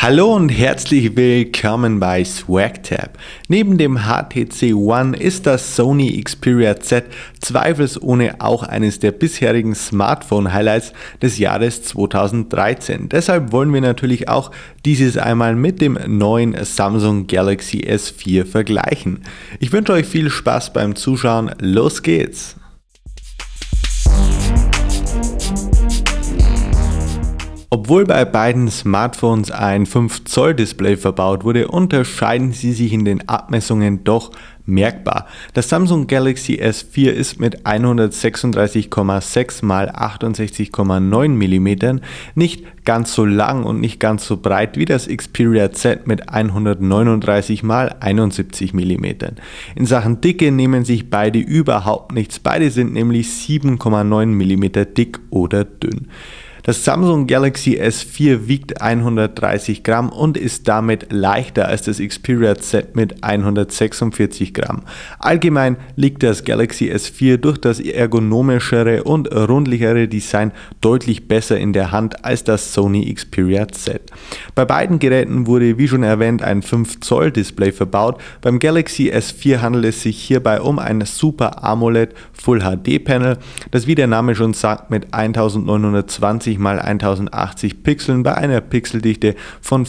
Hallo und herzlich willkommen bei SwagTap. Neben dem HTC One ist das Sony Xperia Z zweifelsohne auch eines der bisherigen Smartphone-Highlights des Jahres 2013. Deshalb wollen wir natürlich auch dieses einmal mit dem neuen Samsung Galaxy S4 vergleichen. Ich wünsche euch viel Spaß beim Zuschauen. Los geht's! Obwohl bei beiden Smartphones ein 5 Zoll Display verbaut wurde, unterscheiden sie sich in den Abmessungen doch merkbar. Das Samsung Galaxy S4 ist mit 136,6 x 68,9 mm nicht ganz so lang und nicht ganz so breit wie das Xperia Z mit 139 x 71 mm. In Sachen Dicke nehmen sich beide überhaupt nichts, beide sind nämlich 7,9 mm dick oder dünn. Das Samsung Galaxy S4 wiegt 130 Gramm und ist damit leichter als das Xperia Z mit 146 Gramm. Allgemein liegt das Galaxy S4 durch das ergonomischere und rundlichere Design deutlich besser in der Hand als das Sony Xperia Z. Bei beiden Geräten wurde, wie schon erwähnt, ein 5 Zoll Display verbaut. Beim Galaxy S4 handelt es sich hierbei um ein Super AMOLED Full HD Panel, das, wie der Name schon sagt, mit 1920 x 1080 Pixeln bei einer Pixeldichte von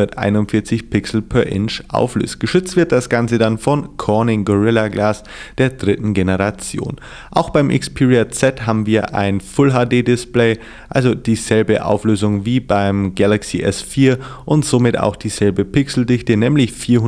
441 Pixel per Inch auflöst. Geschützt wird das Ganze dann von Corning Gorilla Glass der dritten Generation. Auch beim Xperia Z haben wir ein Full HD Display, also dieselbe Auflösung wie beim Galaxy S4 und somit auch dieselbe Pixeldichte, nämlich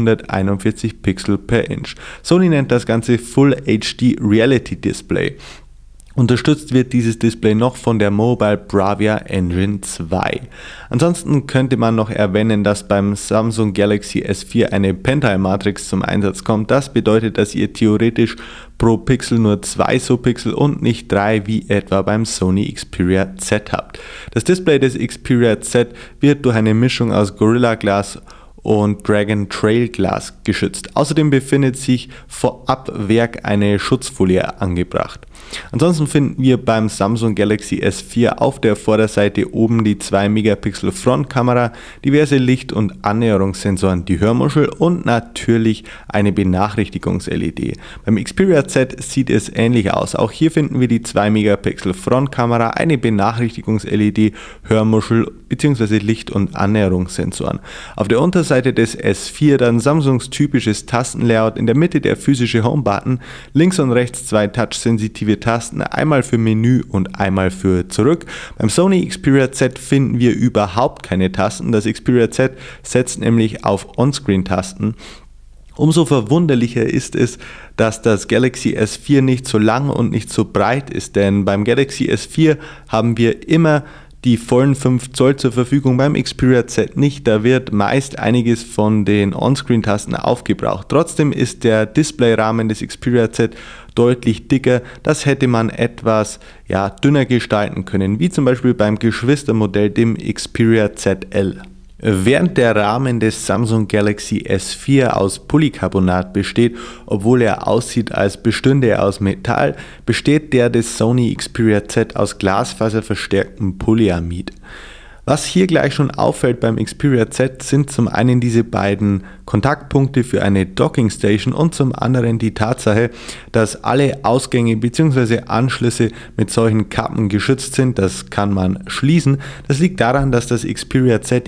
441 Pixel per Inch. Sony nennt das Ganze Full HD Reality Display. Unterstützt wird dieses Display noch von der Mobile Bravia Engine 2. Ansonsten könnte man noch erwähnen, dass beim Samsung Galaxy S4 eine Pentile Matrix zum Einsatz kommt. Das bedeutet, dass ihr theoretisch pro Pixel nur 2 Subpixel und nicht 3 wie etwa beim Sony Xperia Z habt. Das Display des Xperia Z wird durch eine Mischung aus Gorilla Glass und Dragon Trail Glass geschützt. Außerdem befindet sich vorab Werk eine Schutzfolie angebracht. Ansonsten finden wir beim Samsung Galaxy S4 auf der Vorderseite oben die 2 Megapixel Frontkamera, diverse Licht- und Annäherungssensoren, die Hörmuschel und natürlich eine Benachrichtigungs-LED. Beim Xperia Z sieht es ähnlich aus. Auch hier finden wir die 2 Megapixel Frontkamera, eine Benachrichtigungs-LED, Hörmuschel bzw. Licht- und Annäherungssensoren. Auf der Unterseite des S4 dann Samsungs typisches Tastenlayout, in der Mitte der physische Home-Button, links und rechts 2 touchsensitive Tasten, einmal für Menü und einmal für Zurück. Beim Sony Xperia Z finden wir überhaupt keine Tasten. Das Xperia Z setzt nämlich auf On-Screen-Tasten. Umso verwunderlicher ist es, dass das Galaxy S4 nicht so lang und nicht so breit ist, denn beim Galaxy S4 haben wir immer die vollen 5 Zoll zur Verfügung, beim Xperia Z nicht, da wird meist einiges von den On-Screen-Tasten aufgebraucht. Trotzdem ist der Displayrahmen des Xperia Z deutlich dicker, das hätte man etwas dünner gestalten können, wie zum Beispiel beim Geschwistermodell, dem Xperia ZL. Während der Rahmen des Samsung Galaxy S4 aus Polycarbonat besteht, obwohl er aussieht, als bestünde er aus Metall, besteht der des Sony Xperia Z aus glasfaserverstärktem Polyamid. Was hier gleich schon auffällt beim Xperia Z sind zum einen diese beiden Kontaktpunkte für eine Dockingstation und zum anderen die Tatsache, dass alle Ausgänge bzw. Anschlüsse mit solchen Kappen geschützt sind. Das kann man schließen. Das liegt daran, dass das Xperia Z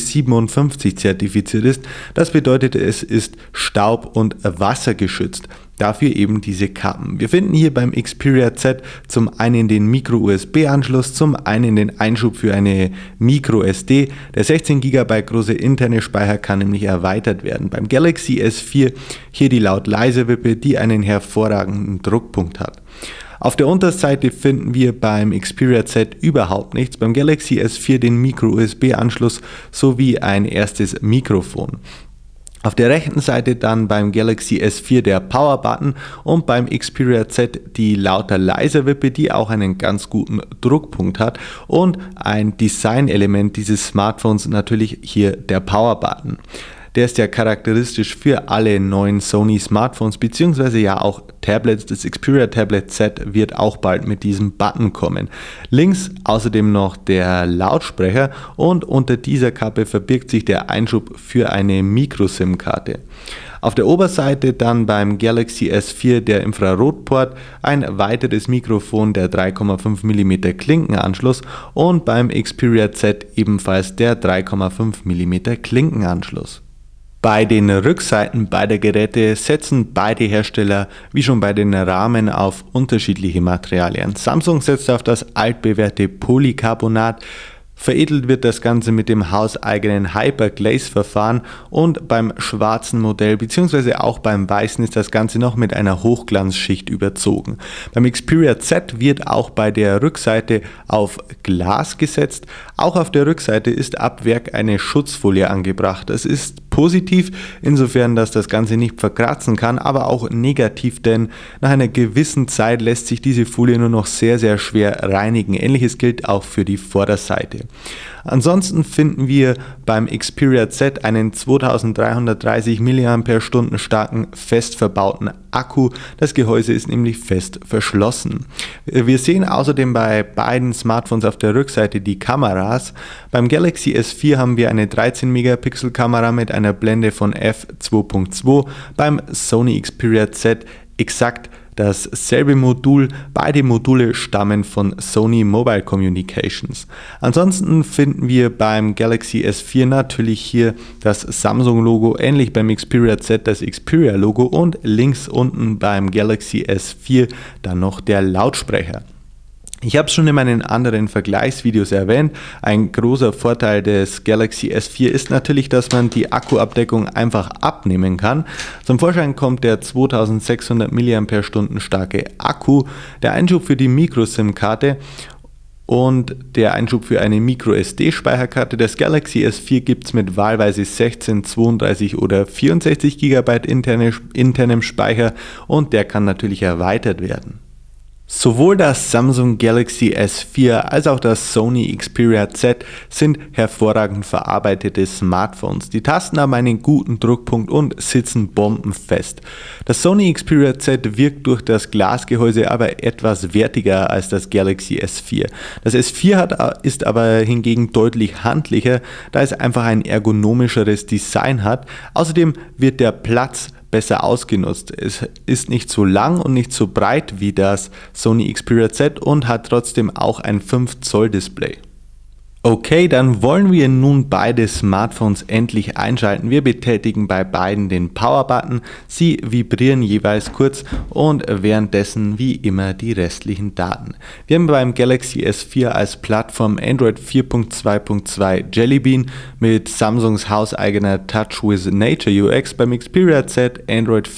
IP57 zertifiziert ist. Das bedeutet, es ist staub- und wassergeschützt. Dafür eben diese Kappen. Wir finden hier beim Xperia Z zum einen den Micro-USB-Anschluss, zum einen den Einschub für eine Micro-SD. Der 16 GB große interne Speicher kann nämlich erweitert werden. Beim Galaxy S4 hier die Laut-Leise-Wippe, die einen hervorragenden Druckpunkt hat. Auf der Unterseite finden wir beim Xperia Z überhaupt nichts, beim Galaxy S4 den Micro-USB-Anschluss sowie ein erstes Mikrofon. Auf der rechten Seite dann beim Galaxy S4 der Power-Button und beim Xperia Z die Lauter-Leiser-Wippe, die auch einen ganz guten Druckpunkt hat, und ein Designelement dieses Smartphones natürlich hier der Power-Button. Der ist ja charakteristisch für alle neuen Sony Smartphones bzw. ja auch Tablets. Das Xperia Tablet Z wird auch bald mit diesem Button kommen. Links außerdem noch der Lautsprecher und unter dieser Kappe verbirgt sich der Einschub für eine Micro-SIM-Karte. Auf der Oberseite dann beim Galaxy S4 der Infrarotport, ein weiteres Mikrofon, der 3,5 mm Klinkenanschluss und beim Xperia Z ebenfalls der 3,5 mm Klinkenanschluss. Bei den Rückseiten beider Geräte setzen beide Hersteller wie schon bei den Rahmen auf unterschiedliche Materialien. Samsung setzt auf das altbewährte Polycarbonat. Veredelt wird das Ganze mit dem hauseigenen Hyperglaze-Verfahren und beim schwarzen Modell bzw. auch beim weißen ist das Ganze noch mit einer Hochglanzschicht überzogen. Beim Xperia Z wird auch bei der Rückseite auf Glas gesetzt. Auch auf der Rückseite ist ab Werk eine Schutzfolie angebracht. Das ist positiv, insofern, dass das Ganze nicht verkratzen kann, aber auch negativ, denn nach einer gewissen Zeit lässt sich diese Folie nur noch sehr, sehr schwer reinigen. Ähnliches gilt auch für die Vorderseite. Ansonsten finden wir beim Xperia Z einen 2330 mAh starken, fest verbauten Akku. Das Gehäuse ist nämlich fest verschlossen. Wir sehen außerdem bei beiden Smartphones auf der Rückseite die Kameras. Beim Galaxy S4 haben wir eine 13 Megapixel Kamera mit einer Blende von f2.2, beim Sony Xperia Z exakt dasselbe Modul. Beide Module stammen von Sony Mobile Communications. Ansonsten finden wir beim Galaxy S4 natürlich hier das Samsung-Logo, ähnlich beim Xperia Z das Xperia-Logo und links unten beim Galaxy S4 dann noch der Lautsprecher. Ich habe es schon in meinen anderen Vergleichsvideos erwähnt, ein großer Vorteil des Galaxy S4 ist natürlich, dass man die Akkuabdeckung einfach abnehmen kann. Zum Vorschein kommt der 2600 mAh starke Akku, der Einschub für die Micro-SIM-Karte und der Einschub für eine Micro-SD-Speicherkarte. Das Galaxy S4 gibt es mit wahlweise 16, 32 oder 64 GB internem Speicher und der kann natürlich erweitert werden. Sowohl das Samsung Galaxy S4 als auch das Sony Xperia Z sind hervorragend verarbeitete Smartphones. Die Tasten haben einen guten Druckpunkt und sitzen bombenfest. Das Sony Xperia Z wirkt durch das Glasgehäuse aber etwas wertiger als das Galaxy S4. Das S4 ist aber hingegen deutlich handlicher, da es einfach ein ergonomischeres Design hat. Außerdem wird der Platz besser ausgenutzt. Es ist nicht so lang und nicht so breit wie das Sony Xperia Z und hat trotzdem auch ein 5 Zoll Display. Okay, dann wollen wir nun beide Smartphones endlich einschalten. Wir betätigen bei beiden den Power-Button. Sie vibrieren jeweils kurz und währenddessen wie immer die restlichen Daten. Wir haben beim Galaxy S4 als Plattform Android 4.2.2 Jelly Bean mit Samsungs hauseigener Touch with Nature UX, beim Xperia Z Android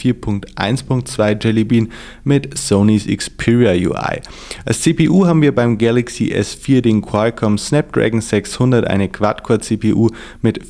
4.1.2 Jelly Bean mit Sonys Xperia UI. Als CPU haben wir beim Galaxy S4 den Qualcomm Snapdragon 600, eine Quad-Core-CPU mit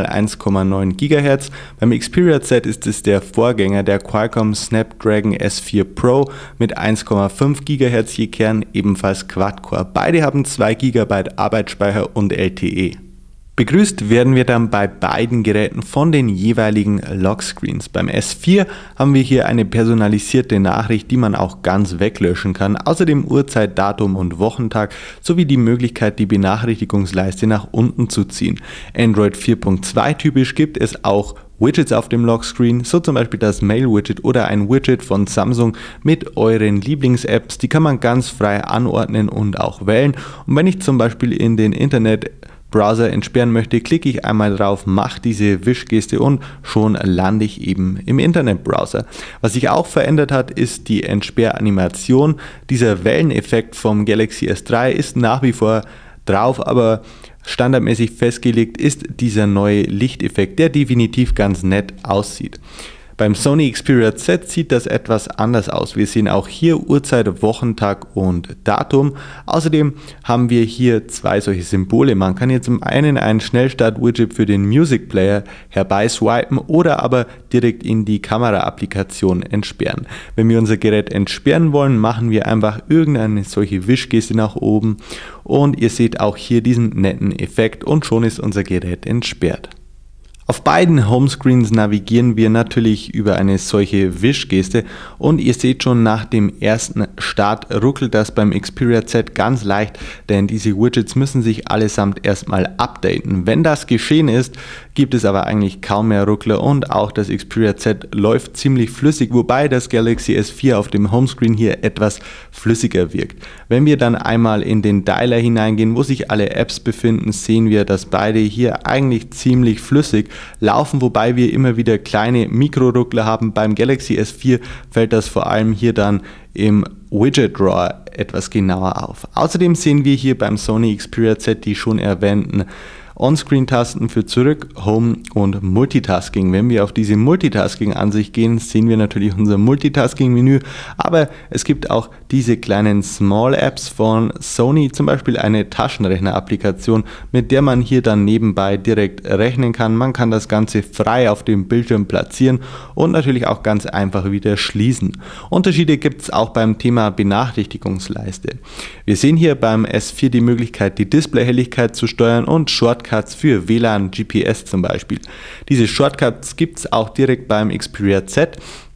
4x1,9 GHz. Beim Xperia Z ist es der Vorgänger, der Qualcomm Snapdragon S4 Pro mit 1,5 GHz je Kern, ebenfalls Quad-Core. Beide haben 2 GB Arbeitsspeicher und LTE. Begrüßt werden wir dann bei beiden Geräten von den jeweiligen Lockscreens. Beim S4 haben wir hier eine personalisierte Nachricht, die man auch ganz weglöschen kann. Außerdem Uhrzeit, Datum und Wochentag sowie die Möglichkeit, die Benachrichtigungsleiste nach unten zu ziehen. Android 4.2 typisch gibt es auch Widgets auf dem Lockscreen, so zum Beispiel das Mail-Widget oder ein Widget von Samsung mit euren Lieblings-Apps. Die kann man ganz frei anordnen und auch wählen. Und wenn ich zum Beispiel in den Internetbrowser entsperren möchte, klicke ich einmal drauf, mache diese Wischgeste und schon lande ich eben im Internetbrowser. Was sich auch verändert hat, ist die Entsperranimation. Dieser Welleneffekt vom Galaxy S3 ist nach wie vor drauf, aber standardmäßig festgelegt ist dieser neue Lichteffekt, der definitiv ganz nett aussieht. Beim Sony Xperia Z sieht das etwas anders aus. Wir sehen auch hier Uhrzeit, Wochentag und Datum. Außerdem haben wir hier zwei solche Symbole. Man kann hier zum einen ein Schnellstart-Widget für den Music Player herbeiswipen oder aber direkt in die Kamera-Applikation entsperren. Wenn wir unser Gerät entsperren wollen, machen wir einfach irgendeine solche Wischgeste nach oben und ihr seht auch hier diesen netten Effekt und schon ist unser Gerät entsperrt. Auf beiden Homescreens navigieren wir natürlich über eine solche Wischgeste und ihr seht schon, nach dem ersten Start ruckelt das beim Xperia Z ganz leicht, denn diese Widgets müssen sich allesamt erstmal updaten. Wenn das geschehen ist, gibt es aber eigentlich kaum mehr Ruckler und auch das Xperia Z läuft ziemlich flüssig, wobei das Galaxy S4 auf dem Homescreen hier etwas flüssiger wirkt. Wenn wir dann einmal in den Dialer hineingehen, wo sich alle Apps befinden, sehen wir, dass beide hier eigentlich ziemlich flüssig laufen, wobei wir immer wieder kleine Mikroruckler haben. Beim Galaxy S4 fällt das vor allem hier dann im Widget Drawer etwas genauer auf. Außerdem sehen wir hier beim Sony Xperia Z die schon erwähnten On-Screen-Tasten für Zurück, Home und Multitasking. Wenn wir auf diese Multitasking-Ansicht gehen, sehen wir natürlich unser Multitasking-Menü, aber es gibt auch diese kleinen Small-Apps von Sony, zum Beispiel eine Taschenrechner-Applikation, mit der man hier dann nebenbei direkt rechnen kann. Man kann das Ganze frei auf dem Bildschirm platzieren und natürlich auch ganz einfach wieder schließen. Unterschiede gibt es auch beim Thema Benachrichtigungsleiste. Wir sehen hier beim S4 die Möglichkeit, die Displayhelligkeit zu steuern und Shortcuts für WLAN, GPS zum Beispiel. Diese Shortcuts gibt es auch direkt beim Xperia Z,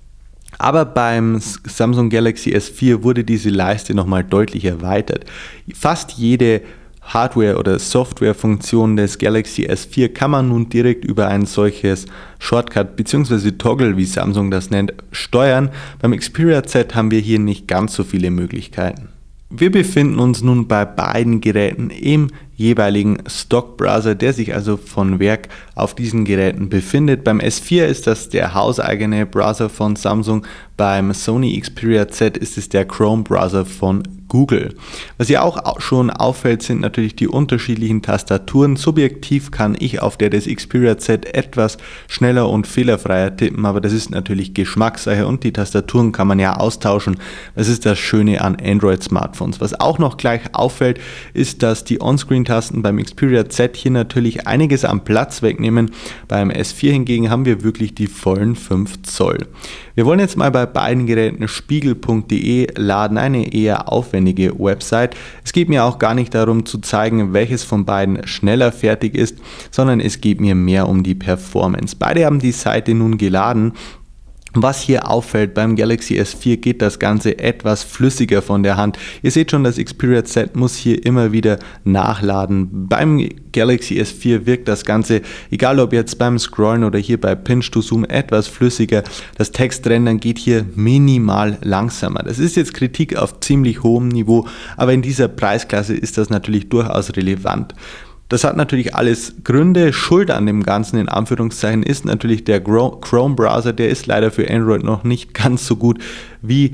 aber beim Samsung Galaxy S4 wurde diese Leiste nochmal deutlich erweitert. Fast jede Hardware- oder Softwarefunktion des Galaxy S4 kann man nun direkt über ein solches Shortcut bzw. Toggle, wie Samsung das nennt, steuern. Beim Xperia Z haben wir hier nicht ganz so viele Möglichkeiten. Wir befinden uns nun bei beiden Geräten im jeweiligen Stock-Browser, der sich also von Werk auf diesen Geräten befindet. Beim S4 ist das der hauseigene Browser von Samsung, beim Sony Xperia Z ist es der Chrome-Browser von Google. Was hier auch schon auffällt, sind natürlich die unterschiedlichen Tastaturen. Subjektiv kann ich auf der des Xperia Z etwas schneller und fehlerfreier tippen, aber das ist natürlich Geschmackssache und die Tastaturen kann man ja austauschen. Das ist das Schöne an Android-Smartphones. Was auch noch gleich auffällt, ist, dass die On-Screen-Tasten beim Xperia Z hier natürlich einiges an Platz wegnehmen. Beim S4 hingegen haben wir wirklich die vollen 5 Zoll. Wir wollen jetzt mal bei beiden Geräten spiegel.de laden, eine eher aufwendige Website. Es geht mir auch gar nicht darum zu zeigen, welches von beiden schneller fertig ist, sondern es geht mir mehr um die Performance. Beide haben die Seite nun geladen. Was hier auffällt, beim Galaxy S4 geht das Ganze etwas flüssiger von der Hand. Ihr seht schon, das Xperia Z muss hier immer wieder nachladen. Beim Galaxy S4 wirkt das Ganze, egal ob jetzt beim Scrollen oder hier bei Pinch to Zoom, etwas flüssiger. Das Textrendern geht hier minimal langsamer. Das ist jetzt Kritik auf ziemlich hohem Niveau, aber in dieser Preisklasse ist das natürlich durchaus relevant. Das hat natürlich alles Gründe. Schuld an dem Ganzen in Anführungszeichen ist natürlich der Chrome-Browser. Der ist leider für Android noch nicht ganz so gut wie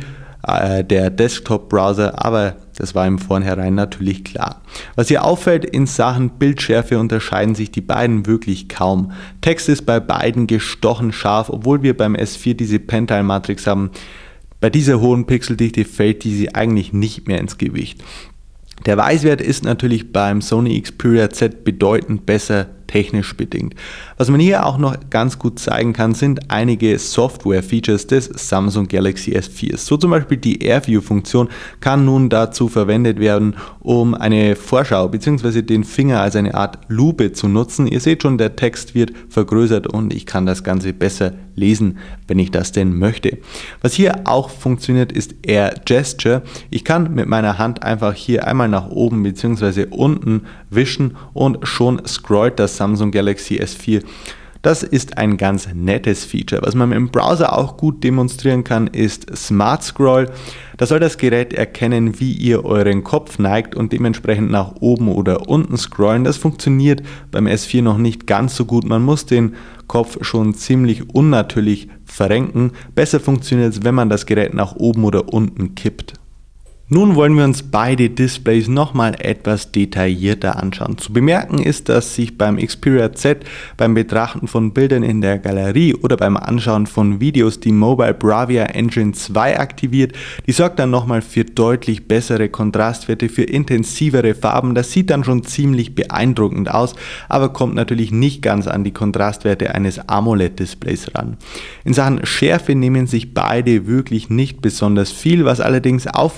der Desktop-Browser, aber das war im Vornherein natürlich klar. Was hier auffällt, in Sachen Bildschärfe unterscheiden sich die beiden wirklich kaum. Text ist bei beiden gestochen scharf, obwohl wir beim S4 diese Pentile-Matrix haben. Bei dieser hohen Pixeldichte fällt diese eigentlich nicht mehr ins Gewicht. Der Weißwert ist natürlich beim Sony Xperia Z bedeutend besser technisch bedingt. Was man hier auch noch ganz gut zeigen kann, sind einige Software-Features des Samsung Galaxy S4. So zum Beispiel die AirView-Funktion kann nun dazu verwendet werden, um eine Vorschau bzw. den Finger als eine Art Lupe zu nutzen. Ihr seht schon, der Text wird vergrößert und ich kann das Ganze besser lesen, wenn ich das denn möchte. Was hier auch funktioniert, ist Air Gesture. Ich kann mit meiner Hand einfach hier einmal nach oben bzw. unten wischen und schon scrollt das Samsung Galaxy S4. Das ist ein ganz nettes Feature. Was man im Browser auch gut demonstrieren kann, ist Smart Scroll. Da soll das Gerät erkennen, wie ihr euren Kopf neigt und dementsprechend nach oben oder unten scrollen. Das funktioniert beim S4 noch nicht ganz so gut. Man muss den Kopf schon ziemlich unnatürlich verrenken. Besser funktioniert es, wenn man das Gerät nach oben oder unten kippt. Nun wollen wir uns beide Displays nochmal etwas detaillierter anschauen. Zu bemerken ist, dass sich beim Xperia Z beim Betrachten von Bildern in der Galerie oder beim Anschauen von Videos die Mobile Bravia Engine 2 aktiviert. Die sorgt dann nochmal für deutlich bessere Kontrastwerte, für intensivere Farben. Das sieht dann schon ziemlich beeindruckend aus, aber kommt natürlich nicht ganz an die Kontrastwerte eines AMOLED-Displays ran. In Sachen Schärfe nehmen sich beide wirklich nicht besonders viel, was allerdings auffällt,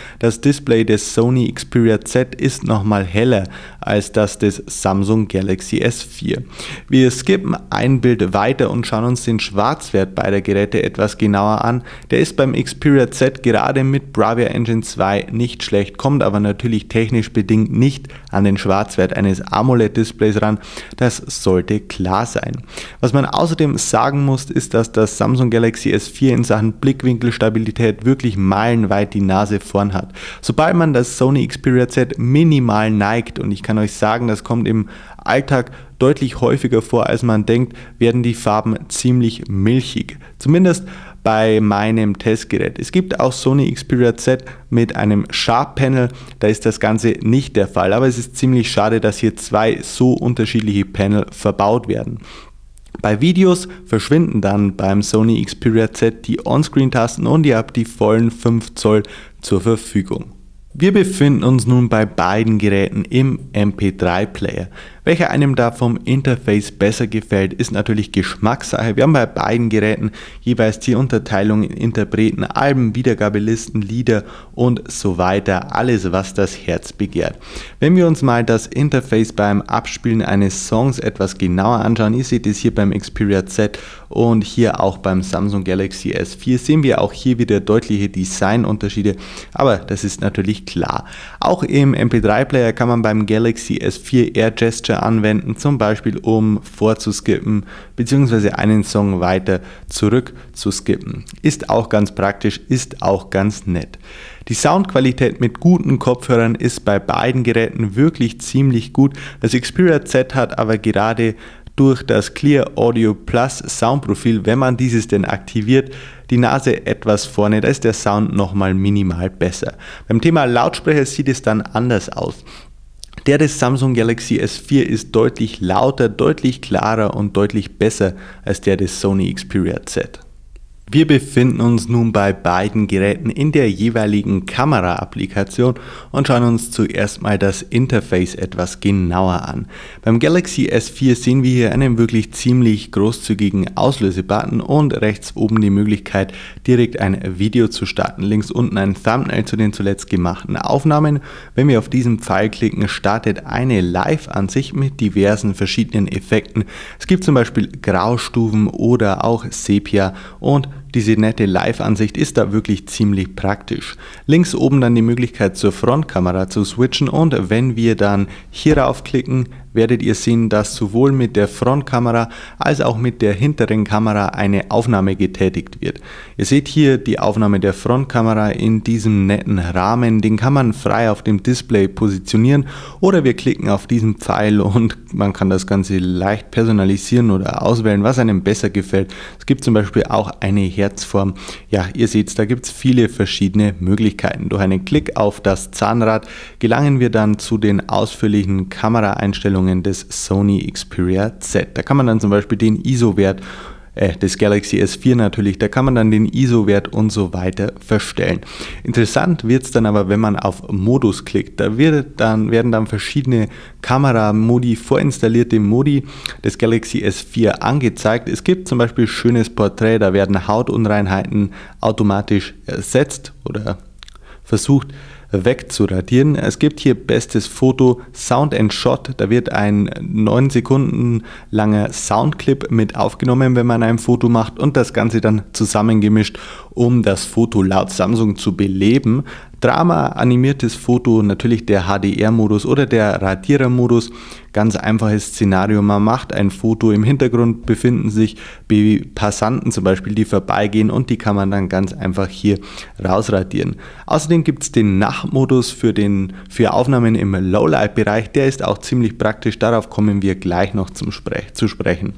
das Display des Sony Xperia Z ist nochmal heller als das des Samsung Galaxy S4. Wir skippen ein Bild weiter und schauen uns den Schwarzwert beider Geräte etwas genauer an. Der ist beim Xperia Z gerade mit Bravia Engine 2 nicht schlecht, kommt aber natürlich technisch bedingt nicht an den Schwarzwert eines AMOLED-Displays ran. Das sollte klar sein. Was man außerdem sagen muss, ist, dass das Samsung Galaxy S4 in Sachen Blickwinkelstabilität wirklich meilenweit die Nase vorn hat. Sobald man das Sony Xperia Z minimal neigt, und ich kann euch sagen, das kommt im Alltag deutlich häufiger vor, als man denkt, werden die Farben ziemlich milchig. Zumindest bei meinem Testgerät. Es gibt auch Sony Xperia Z mit einem Sharp Panel, da ist das Ganze nicht der Fall, aber es ist ziemlich schade, dass hier zwei so unterschiedliche Panel verbaut werden. Bei Videos verschwinden dann beim Sony Xperia Z die On-Screen-Tasten und ihr habt die vollen 5 Zoll zur Verfügung. Wir befinden uns nun bei beiden Geräten im MP3-Player. Welcher einem da vom Interface besser gefällt, ist natürlich Geschmackssache. Wir haben bei beiden Geräten jeweils die Unterteilung in Interpreten, Alben, Wiedergabelisten, Lieder und so weiter. Alles, was das Herz begehrt. Wenn wir uns mal das Interface beim Abspielen eines Songs etwas genauer anschauen, ihr seht es hier beim Xperia Z und hier auch beim Samsung Galaxy S4, sehen wir auch hier wieder deutliche Designunterschiede, aber das ist natürlich klar. Auch im MP3-Player kann man beim Galaxy S4 Air Gesture anwenden, zum Beispiel um vorzuskippen bzw. einen Song weiter zurück zu skippen. Ist auch ganz praktisch, ist auch ganz nett. Die Soundqualität mit guten Kopfhörern ist bei beiden Geräten wirklich ziemlich gut. Das Xperia Z hat aber gerade durch das Clear Audio Plus Soundprofil, wenn man dieses denn aktiviert, die Nase etwas vorne, da ist der Sound nochmal minimal besser. Beim Thema Lautsprecher sieht es dann anders aus. Der des Samsung Galaxy S4 ist deutlich lauter, deutlich klarer und deutlich besser als der des Sony Xperia Z. Wir befinden uns nun bei beiden Geräten in der jeweiligen Kamera-Applikation und schauen uns zuerst mal das Interface etwas genauer an. Beim Galaxy S4 sehen wir hier einen wirklich ziemlich großzügigen Auslösebutton und rechts oben die Möglichkeit, direkt ein Video zu starten. Links unten ein Thumbnail zu den zuletzt gemachten Aufnahmen. Wenn wir auf diesen Pfeil klicken, startet eine Live-Ansicht mit diversen verschiedenen Effekten. Es gibt zum Beispiel Graustufen oder auch Sepia und diese nette Live-Ansicht ist da wirklich ziemlich praktisch. Links oben dann die Möglichkeit zur Frontkamera zu switchen und wenn wir dann hierauf klicken, werdet ihr sehen, dass sowohl mit der Frontkamera als auch mit der hinteren Kamera eine Aufnahme getätigt wird. Ihr seht hier die Aufnahme der Frontkamera in diesem netten Rahmen, den kann man frei auf dem Display positionieren oder wir klicken auf diesen Pfeil und man kann das Ganze leicht personalisieren oder auswählen, was einem besser gefällt. Es gibt zum Beispiel auch eine Herzform. Ja, ihr seht, da gibt es viele verschiedene Möglichkeiten. Durch einen Klick auf das Zahnrad gelangen wir dann zu den ausführlichen Kameraeinstellungen des Sony Xperia Z. Da kann man dann zum Beispiel den ISO-Wert des Galaxy S4 natürlich, da kann man dann den ISO-Wert und so weiter verstellen. Interessant wird es dann aber, wenn man auf Modus klickt. Da werden dann verschiedene Kameramodi, vorinstallierte Modi des Galaxy S4 angezeigt. Es gibt zum Beispiel schönes Porträt, da werden Hautunreinheiten automatisch ersetzt oder versucht wegzuradieren. Es gibt hier bestes Foto, Sound and Shot, da wird ein 9 Sekunden langer Soundclip mit aufgenommen, wenn man ein Foto macht und das Ganze dann zusammengemischt, um das Foto laut Samsung zu beleben. Drama, animiertes Foto, natürlich der HDR-Modus oder der Radierer-Modus. Ganz einfaches Szenario, man macht ein Foto, im Hintergrund befinden sich Passanten zum Beispiel, die vorbeigehen und die kann man dann ganz einfach hier rausradieren. Außerdem gibt es den Nachtmodus für Aufnahmen im Lowlight-Bereich, der ist auch ziemlich praktisch, darauf kommen wir gleich noch zu sprechen.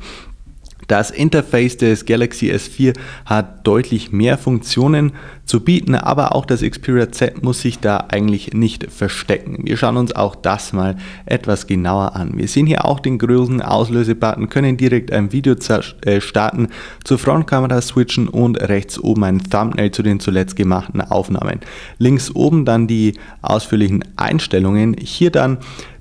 Das Interface des Galaxy S4 hat deutlich mehr Funktionen zu bieten, aber auch das Xperia Z muss sich da eigentlich nicht verstecken. Wir schauen uns auch das mal etwas genauer an. Wir sehen hier auch den großen Auslösebutton, können direkt ein Video starten, zur Frontkamera switchen und rechts oben ein Thumbnail zu den zuletzt gemachten Aufnahmen. Links oben dann die ausführlichen Einstellungen, hier dann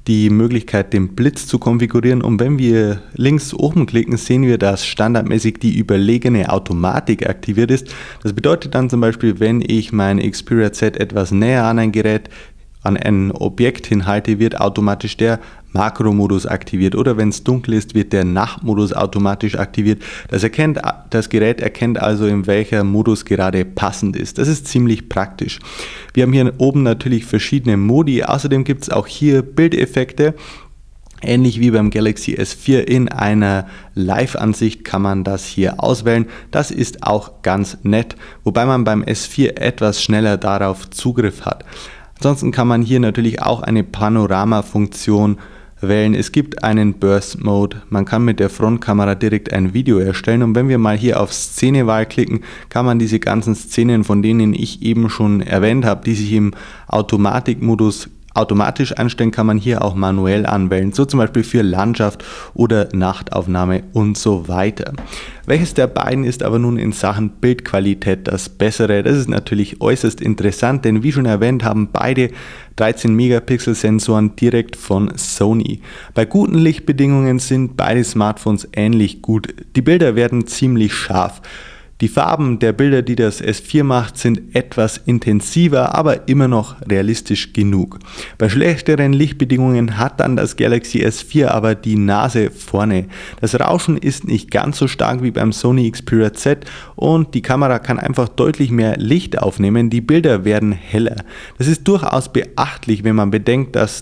die Möglichkeit, den Blitz zu konfigurieren, und wenn wir links oben klicken, sehen wir, dass standardmäßig die überlegene Automatik aktiviert ist. Das bedeutet dann zum Beispiel, wenn ich mein Xperia Z etwas näher an ein Gerät, an ein Objekt hinhalte, wird automatisch der Makromodus aktiviert, oder wenn es dunkel ist, wird der Nachtmodus automatisch aktiviert. Das Gerät erkennt also, in welcher Modus gerade passend ist. Das ist ziemlich praktisch. Wir haben hier oben natürlich verschiedene Modi, außerdem gibt es auch hier Bildeffekte. Ähnlich wie beim Galaxy S4 in einer Live-Ansicht kann man das hier auswählen. Das ist auch ganz nett, wobei man beim S4 etwas schneller darauf Zugriff hat. Ansonsten kann man hier natürlich auch eine Panorama-Funktion wählen. Es gibt einen Burst Mode. Man kann mit der Frontkamera direkt ein Video erstellen, und wenn wir mal hier auf Szenewahl klicken, kann man diese ganzen Szenen, von denen ich eben schon erwähnt habe, die sich im Automatikmodus automatisch einstellen, kann man hier auch manuell anwählen, so zum Beispiel für Landschaft oder Nachtaufnahme und so weiter. Welches der beiden ist aber nun in Sachen Bildqualität das bessere? Das ist natürlich äußerst interessant, denn wie schon erwähnt, haben beide 13 Megapixel Sensoren direkt von Sony. Bei guten Lichtbedingungen sind beide Smartphones ähnlich gut. Die Bilder werden ziemlich scharf. Die Farben der Bilder, die das S4 macht, sind etwas intensiver, aber immer noch realistisch genug. Bei schlechteren Lichtbedingungen hat dann das Galaxy S4 aber die Nase vorne. Das Rauschen ist nicht ganz so stark wie beim Sony Xperia Z, und die Kamera kann einfach deutlich mehr Licht aufnehmen. Die Bilder werden heller. Das ist durchaus beachtlich, wenn man bedenkt, dass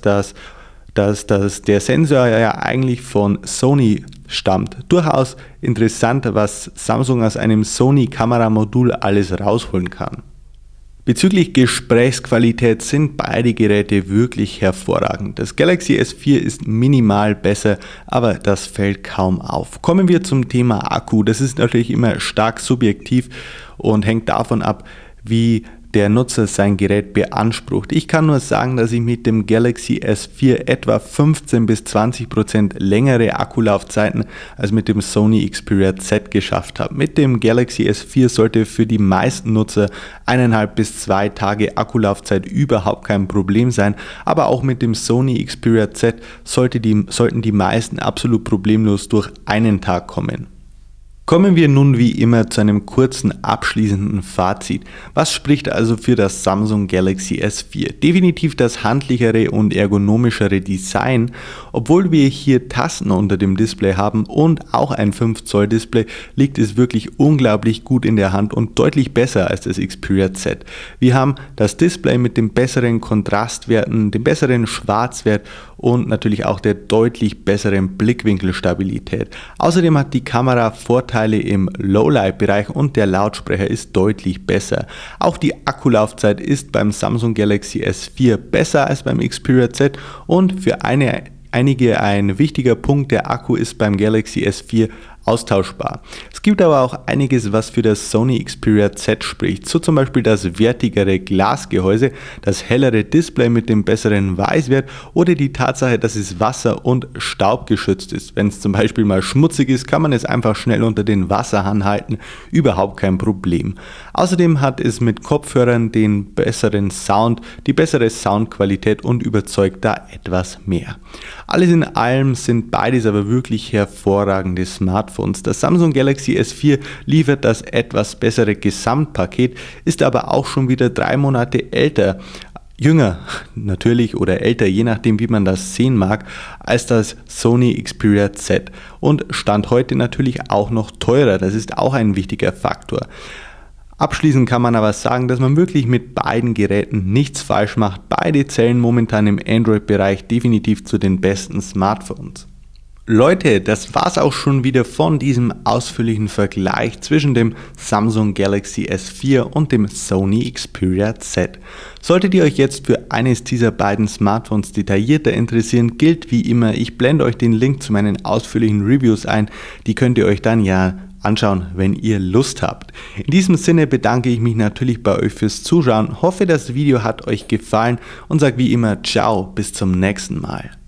der Sensor ja eigentlich von Sony stammt. Durchaus interessant, was Samsung aus einem Sony-Kameramodul alles rausholen kann. Bezüglich Gesprächsqualität sind beide Geräte wirklich hervorragend. Das Galaxy S4 ist minimal besser, aber das fällt kaum auf. Kommen wir zum Thema Akku. Das ist natürlich immer stark subjektiv und hängt davon ab, wie der Nutzer sein Gerät beansprucht. Ich kann nur sagen, dass ich mit dem Galaxy S4 etwa 15 bis 20% längere Akkulaufzeiten als mit dem Sony Xperia Z geschafft habe. Mit dem Galaxy S4 sollte für die meisten Nutzer 1,5 bis 2 Tage Akkulaufzeit überhaupt kein Problem sein, aber auch mit dem Sony Xperia Z sollten die meisten absolut problemlos durch einen Tag kommen. Kommen wir nun wie immer zu einem kurzen abschließenden Fazit. Was spricht also für das Samsung Galaxy S4? Definitiv das handlichere und ergonomischere Design. Obwohl wir hier Tasten unter dem Display haben und auch ein 5 Zoll Display, liegt es wirklich unglaublich gut in der Hand und deutlich besser als das Xperia Z. Wir haben das Display mit den besseren Kontrastwerten, dem besseren Schwarzwert und natürlich auch der deutlich besseren Blickwinkelstabilität. Außerdem hat die Kamera Vorteile im Lowlight-Bereich und der Lautsprecher ist deutlich besser. Auch die Akkulaufzeit ist beim Samsung Galaxy S4 besser als beim Xperia Z, und für einige ein wichtiger Punkt: der Akku ist beim Galaxy S4 austauschbar. Es gibt aber auch einiges, was für das Sony Xperia Z spricht, so zum Beispiel das wertigere Glasgehäuse, das hellere Display mit dem besseren Weißwert oder die Tatsache, dass es wasser- und staubgeschützt ist. Wenn es zum Beispiel mal schmutzig ist, kann man es einfach schnell unter den Wasserhahn halten, überhaupt kein Problem. Außerdem hat es mit Kopfhörern den besseren Sound, die bessere Soundqualität und überzeugt da etwas mehr. Alles in allem sind beides aber wirklich hervorragende Smartphones. Das Samsung Galaxy S4 liefert das etwas bessere Gesamtpaket, ist aber auch schon wieder 3 Monate älter, jünger natürlich oder älter, je nachdem wie man das sehen mag, als das Sony Xperia Z, und Stand heute natürlich auch noch teurer. Das ist auch ein wichtiger Faktor. Abschließend kann man aber sagen, dass man wirklich mit beiden Geräten nichts falsch macht. Beide zählen momentan im Android-Bereich definitiv zu den besten Smartphones. Leute, das war's auch schon wieder von diesem ausführlichen Vergleich zwischen dem Samsung Galaxy S4 und dem Sony Xperia Z. Solltet ihr euch jetzt für eines dieser beiden Smartphones detaillierter interessieren, gilt wie immer, ich blende euch den Link zu meinen ausführlichen Reviews ein, die könnt ihr euch dann ja anschauen, wenn ihr Lust habt. In diesem Sinne bedanke ich mich natürlich bei euch fürs Zuschauen, hoffe das Video hat euch gefallen und sage wie immer ciao, bis zum nächsten Mal.